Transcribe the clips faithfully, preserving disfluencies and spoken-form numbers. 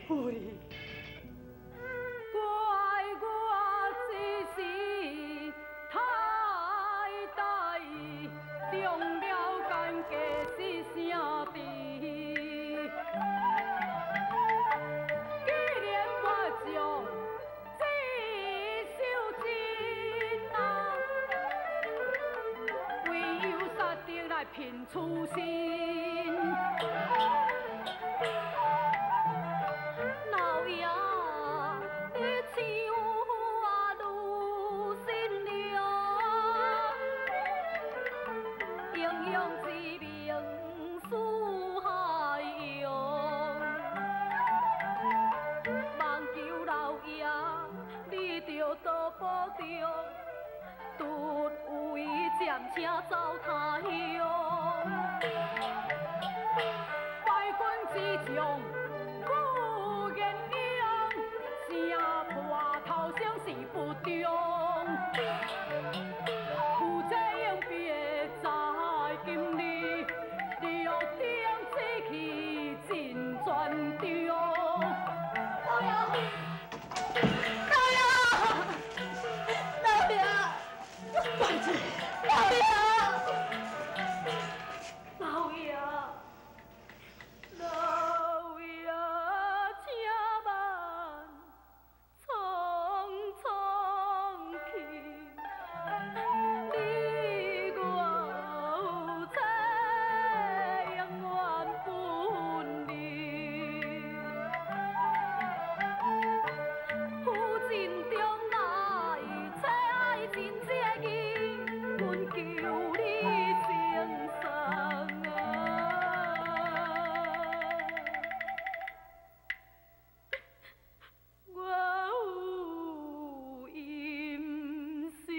喂，怪我只是太大意，中了奸计是啥子？既然我将这首情啊，唯有杀敌来拼此心。老爷，你唱话愈心凉，英勇之名似海洋。望求老爷，你着多保重，突围暂且走他乡。败军之将。头上是不中，负责应别在今日，你要定志气尽全中。老爷，老爷，老爷，快去，老爷，老爷，老爷，请慢。匆匆去，你我有情永远分离。夫尽中来，妻爱尽这义，阮求你成双啊！我有阴事。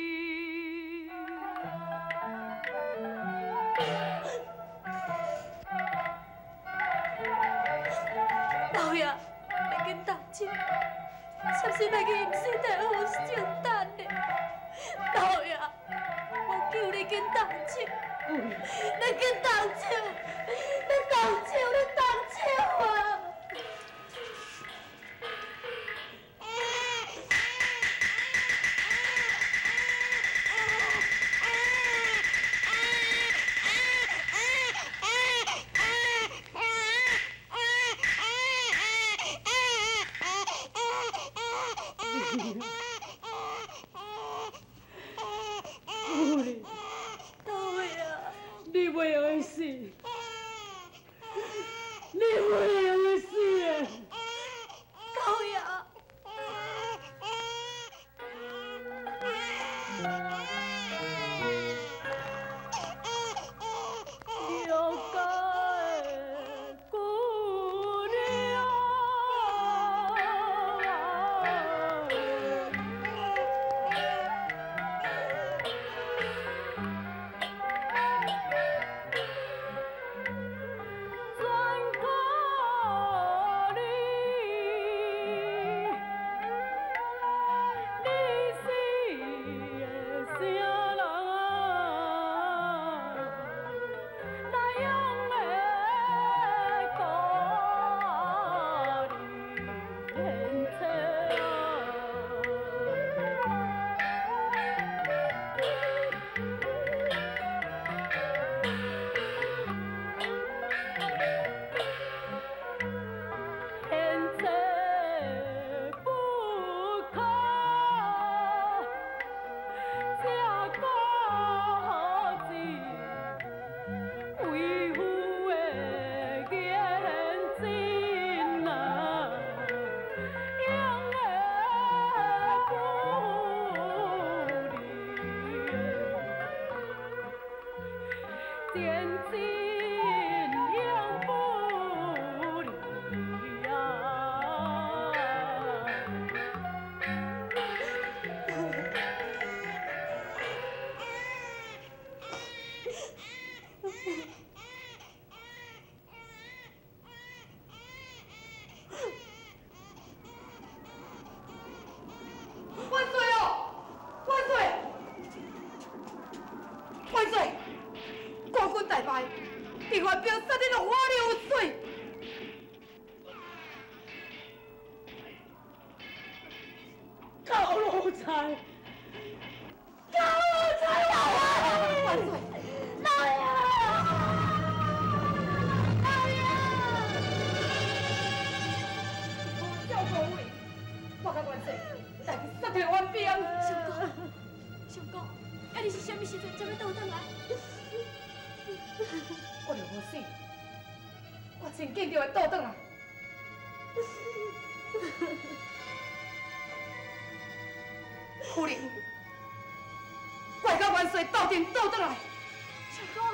老爷，你紧动手，是不是那个阴事在好承担的？老爷，我求你紧动手，你紧动手，你动手，你动手啊！你袂会死，你袂会死啊！老爷，了解姑娘。 高奴才，高奴才老啊！万岁，老爷，老爷！赵国伟，我甲万岁，带去杀退官兵。相公，相公，啊你是什么时阵才要倒转来？我着无死，我真紧就会倒转来。夫人，怪到万岁斗阵倒转来。相公。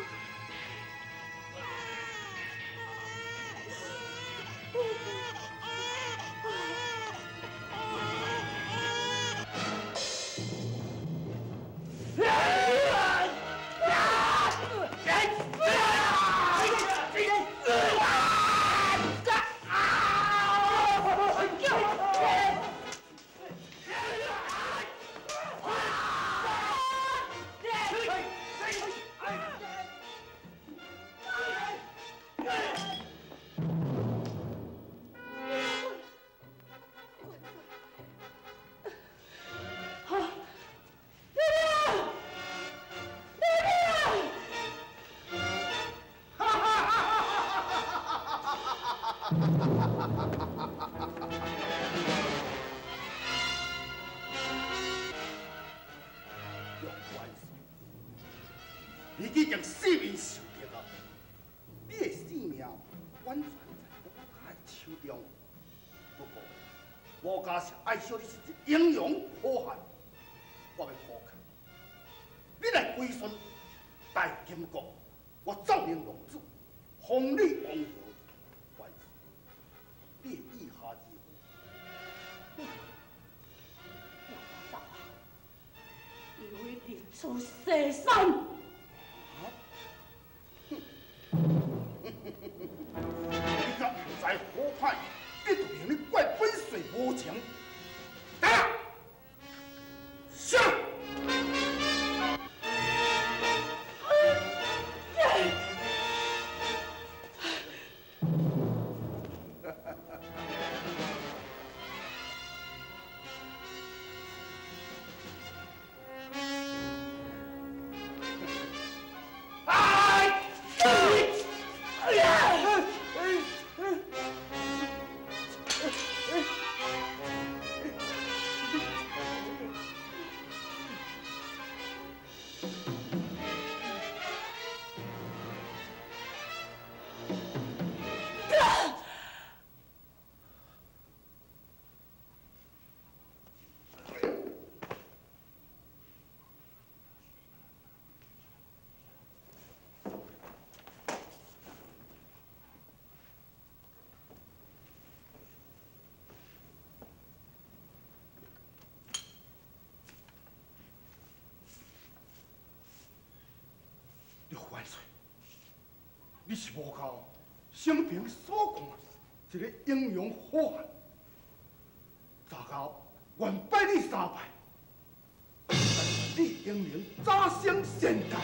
你已经性命受敌啊！你的性命完全在我家的手中。不过，我家是爱惜你是一英勇好汉，我要呼劝你来归顺大金国，我赵明龙子，封你王侯。万岁，你的意下如何？ 我大，因为日出西山。 你敢不知好歹，你就令你怪本岁无情。来啊！上！万岁！你是无靠生平所看一个英勇好汉，早到愿拜你三拜，但愿你英名早升仙界。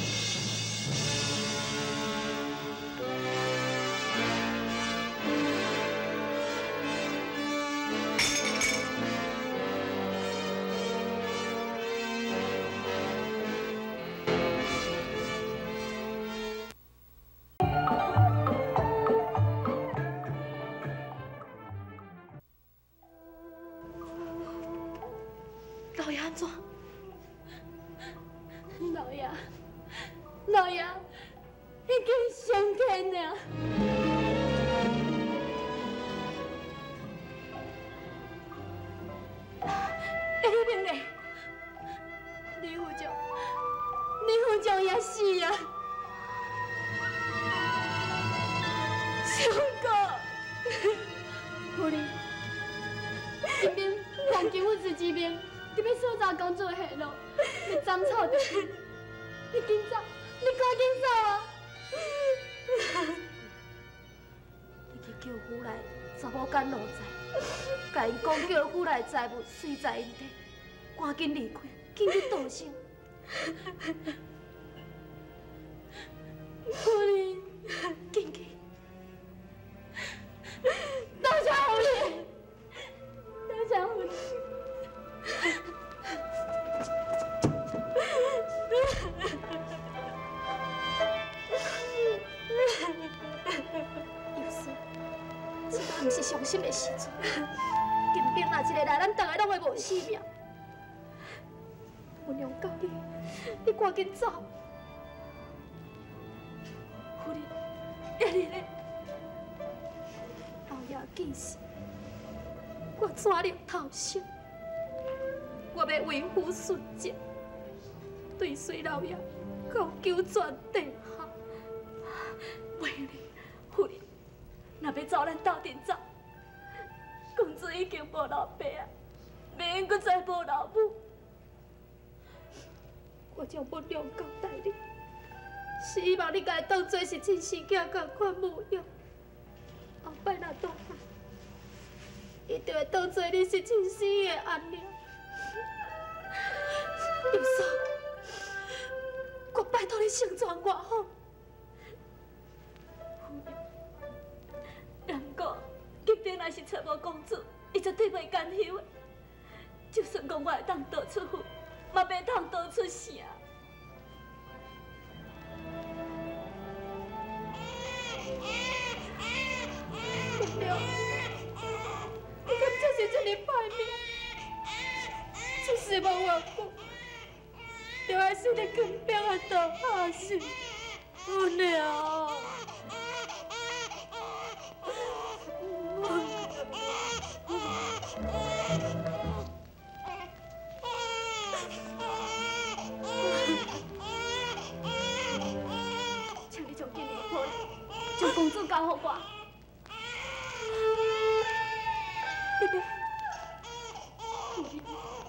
老爷安怎？老爷，老爷，已经上天了。一定嘞，李府长，李府长也死啊！相公，夫人，这边黄金府之命。 特别所找工作下落，你斩草的，你紧走，你赶紧走啊！你去叫府内查某干奴才，甲因讲叫府内财物随在因地，赶紧离开，紧去道歉。夫人，紧去，多谢夫人，多谢夫人。 金兵若一个来，咱大家拢会无性命。我娘教你，你赶紧走。夫人，爷爷咧，老爷记死，我全力投降，我要为父顺节，对随老爷高求全地下。为你，夫人，若要走，咱斗阵走。公子已经无老爸啊，袂用阁再无老母。我将本量交代你，是希望你家当做是亲生囝共款母养。后摆若倒来，伊就会当做你是亲生的安娘。有嫂，我拜托你成全我好。然过，金兵若是找无公主，伊绝对袂甘休的。就算讲我会当逃出府，嘛袂当逃出城。不了，你敢真是这么歹命？只是无缘故，就爱是你金兵的刀下死，不了。请你将今日的破例，将公主交给我。别别，夫人。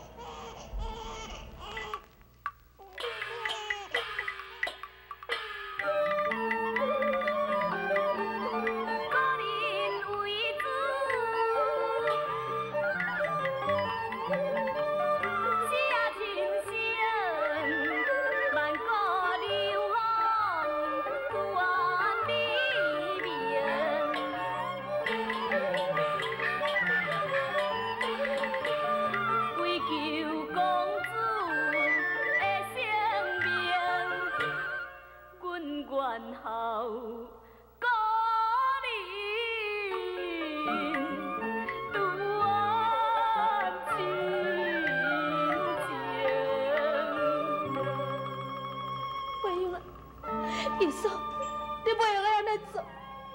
义嫂，你不用安尼做。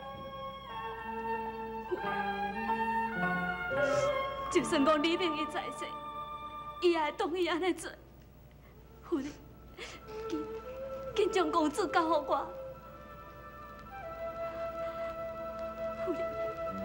就算讲李明伊在世，伊也会同意安尼做。夫人，紧紧将公主交给我。夫人。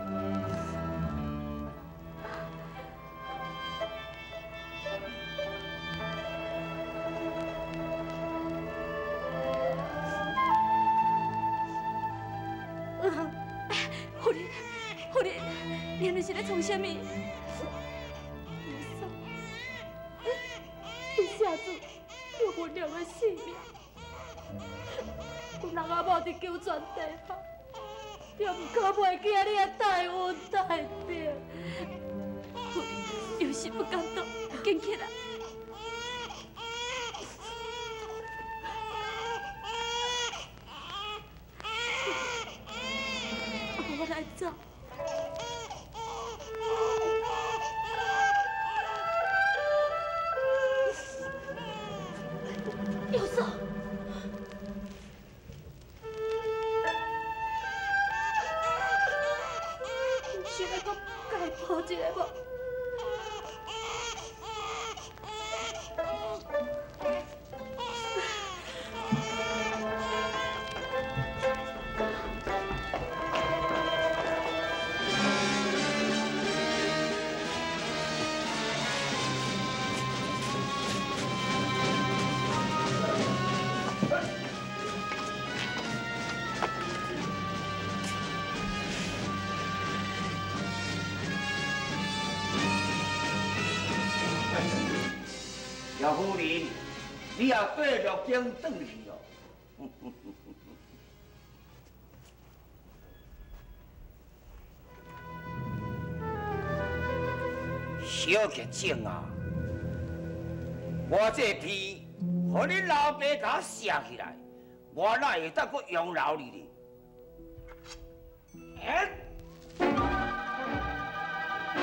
夫人，夫人，你们是在创什么？义嫂，你下子有分量的性命，有人阿某伫九泉地下，也唔可袂记你啊大恩大德。夫人，有时不敢当，紧起来。 来走，有嫂，想要搁解抱一个无？ 姚夫人，你也爬陆京转去哦。小杰精啊，我这批，互你老爸甲我写起来，我哪会当搁养老你呢？哎！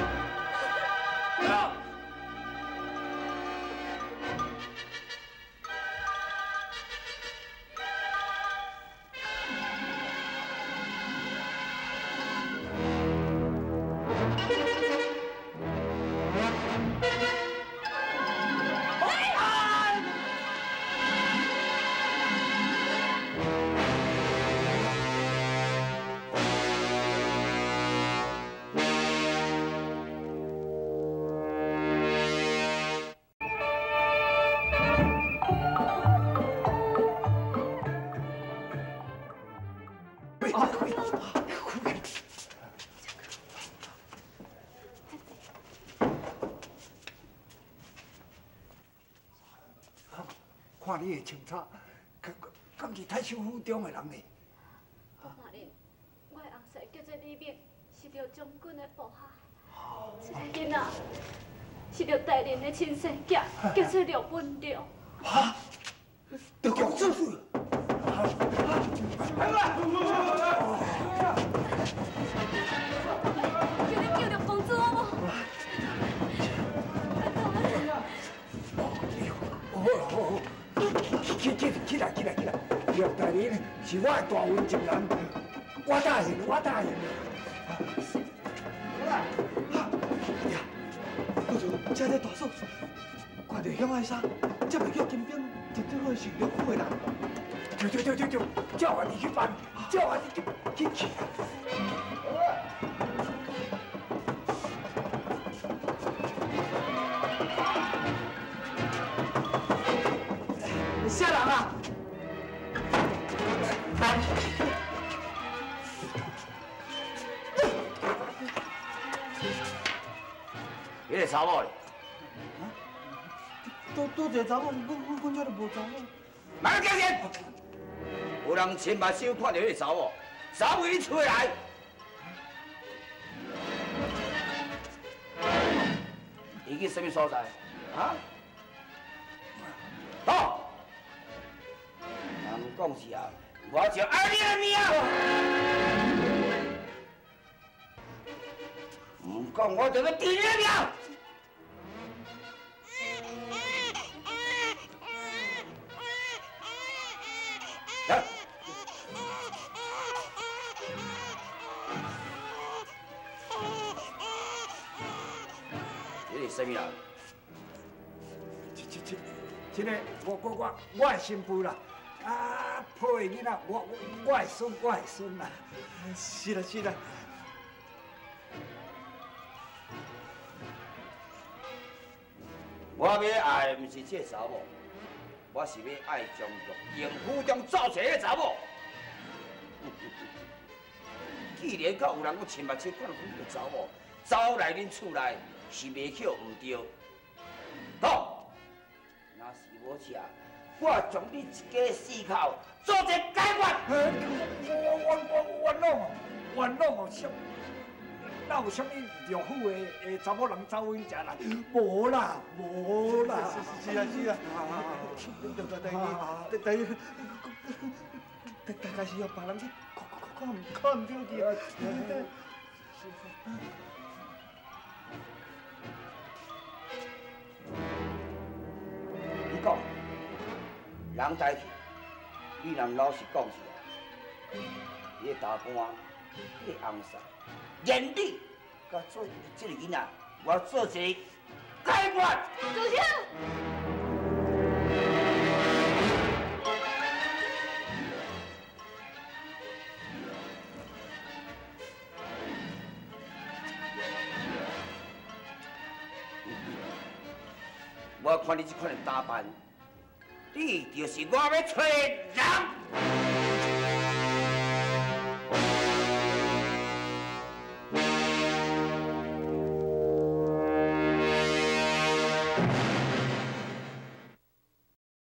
看你的清差，敢敢是太守府中的人呢？ 我骂恁，我的后婿叫做李明，是着将军的部下。这个囡仔是着大人的亲生囝，叫做廖文良。 哈？着公主？来啦！ 叫你救廖公主好无？ 好好好，起起起来起来起来！廖大人是我的大温情人，我答应我答应。好啦，呀，不如这个大嫂，看到乡爱衫，这袂叫金兵，真正会是廖府的人。对对对对对，叫我你去办，叫我你去去去。啥人啊？ 你个查某咧？ 多多一个查某，阮阮阮遮就无查某。 慢点点！有人亲目睭看到你个查某，查某你出来！伊去什么所在？啊？好！人讲是啊，我就爱你的命。唔讲我就要治你的命。来。这是什么人？ 这这这，这个我我我我的新妇啦，啊，抱的囡仔，我我我的孙，我的孙啦。是啦是啦。 我要爱的不是这查某，我是要爱将玉京府中造出个查某。既然敢有人我亲目睭看到这个查某走来恁厝内，是袂巧唔对。好，若是无吃，我将你一家四口做一解决。 我我我冤枉哦，冤枉哦！什？哪有啥物廖府的的查某人走阮遮来？无啦，无啦。是是啊是啊。大大大大大概是要别人去看看唔看唔到去啊。 你讲，人代志，你若老实讲是啊，你个大官，你个翁婿，连你，甲做这个囡仔，我做一个解决。 主席。 我看你这款的打扮，你就是我要找的人。